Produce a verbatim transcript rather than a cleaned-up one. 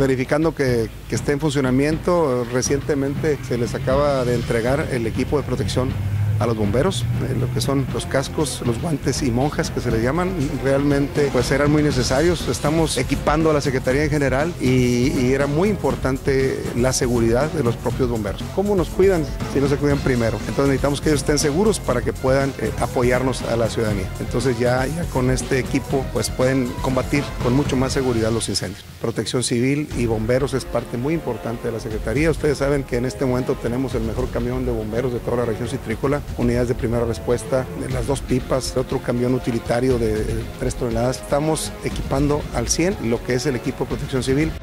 verificando que, que esté en funcionamiento. Recientemente se les acaba de entregar el equipo de protección a los bomberos, eh, lo que son los cascos, los guantes y monjas que se les llaman, realmente pues eran muy necesarios. Estamos equipando a la Secretaría en general y, y era muy importante la seguridad de los propios bomberos. ¿Cómo nos cuidan si no se cuidan primero? Entonces necesitamos que ellos estén seguros para que puedan eh, apoyarnos a la ciudadanía. Entonces ya, ya con este equipo pues pueden combatir con mucho más seguridad los incendios. Protección Civil y bomberos es parte muy importante de la Secretaría. Ustedes saben que en este momento tenemos el mejor camión de bomberos de toda la región citrícola, unidades de primera respuesta, de las dos pipas, otro camión utilitario de tres toneladas. Estamos equipando al cien lo que es el equipo de protección civil.